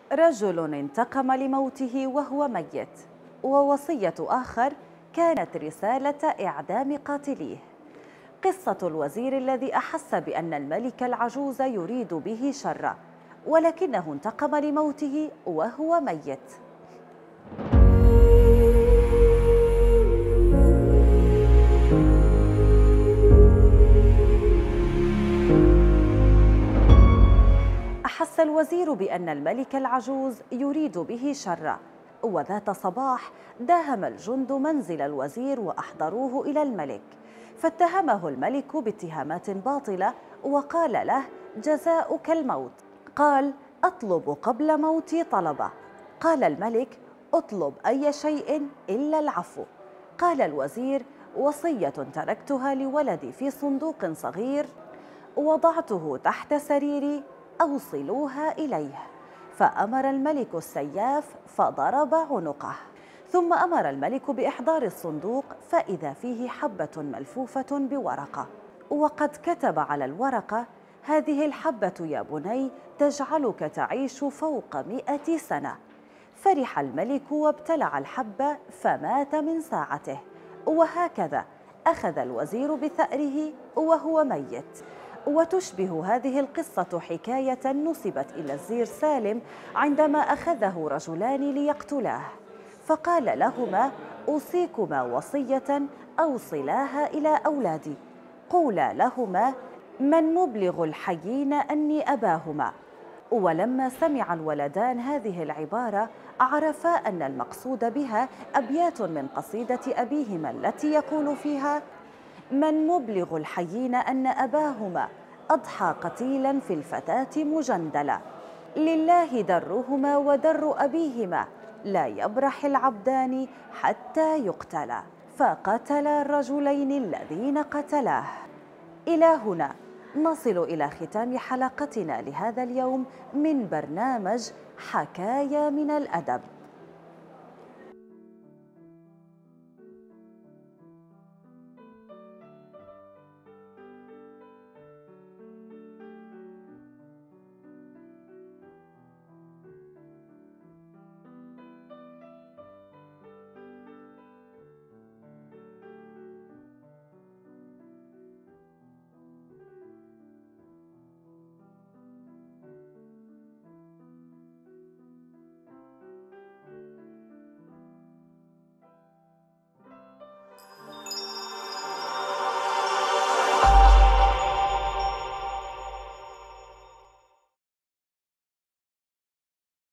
رجل انتقم لموته وهو ميت، ووصية آخر كانت رسالة إعدام قاتليه. قصة الوزير الذي أحس بأن الملك العجوز يريد به شرا، ولكنه انتقم لموته وهو ميت. أحس الوزير بأن الملك العجوز يريد به شرا، وذات صباح داهم الجند منزل الوزير وأحضروه إلى الملك، فاتهمه الملك باتهامات باطلة وقال له: جزاؤك الموت. قال: أطلب قبل موتي طلبة. قال الملك: أطلب أي شيء إلا العفو. قال الوزير: وصية تركتها لولدي في صندوق صغير وضعته تحت سريري، أوصلوها إليه. فأمر الملك السياف فضرب عنقه، ثم أمر الملك بإحضار الصندوق، فإذا فيه حبة ملفوفة بورقة، وقد كتب على الورقة: هذه الحبة يا بني تجعلك تعيش فوق 100 سنة. فرح الملك وابتلع الحبة فمات من ساعته. وهكذا أخذ الوزير بثأره وهو ميت. وتشبه هذه القصة حكاية نسبت إلى الزير سالم عندما أخذه رجلان ليقتلاه، فقال لهما: أوصيكما وصية أوصلاها إلى أولادي، قولا لهما: من مبلغ الحيين أني أباهما. ولما سمع الولدان هذه العبارة عرفا أن المقصود بها أبيات من قصيدة أبيهما التي يقول فيها: من مبلغ الحيين أن أباهما أضحى قتيلا في الفتاة مجندلا، لله درهما ودر أبيهما، لا يبرح العبدان حتى يقتلا، فقتل الرجلين الذين قتلاه. إلى هنا نصل إلى ختام حلقتنا لهذا اليوم من برنامج حكايا من الأدب.